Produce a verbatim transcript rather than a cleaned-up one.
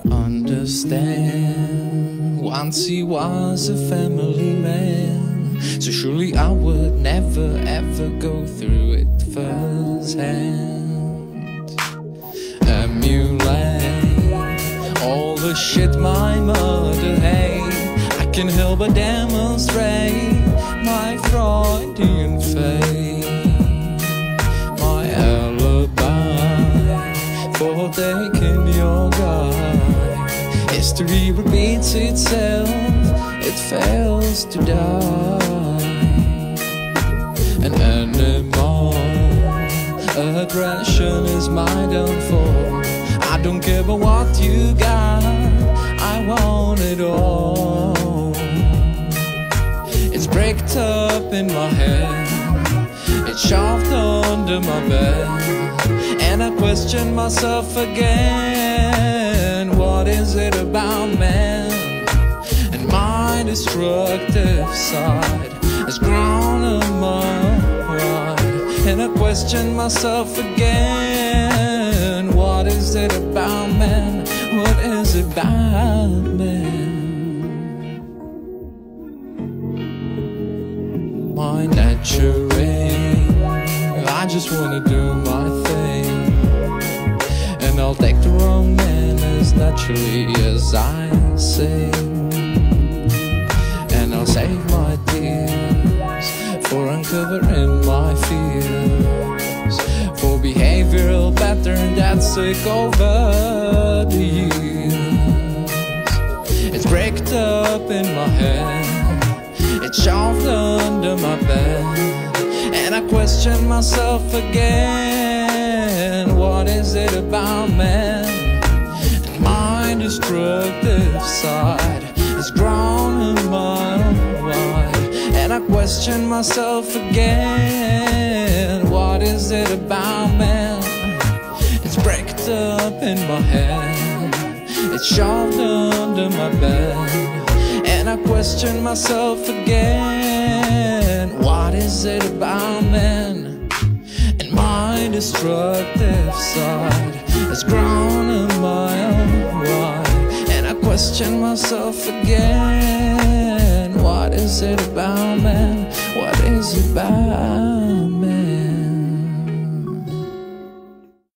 understand. Once he was a family man, so surely I would never ever go through it firsthand. Emulate all the shit my mother hates. I can help but demonstrate my Freudian fate, my alibi for taking your guy. History repeats itself, it fails to die. An animal aggression is my downfall. I don't care about what you got, I want it all. It's bricked up in my head, it's shoved under my bed, and I question myself again. What is it about man? And my destructive side has grown a mile wide, and I question myself again. What is it about man? What is it about man? My nature, I just wanna do my thing, and I'll take the wrong man as naturally as I sing. And I'll save my tears for uncovering my fears, for behavioral pattern that's sick over the years. It's bricked up in my head, it's shoved under my bed, and I question myself again. What is it about man? And my destructive side has grown a mile wide, and I question myself again. What is it about man? It's bricked up in my head, it's shoved under my bed, and I question myself again. What is it about man? And my destructive side has grown a mile wide, and I question myself again. What is it about man? What is it about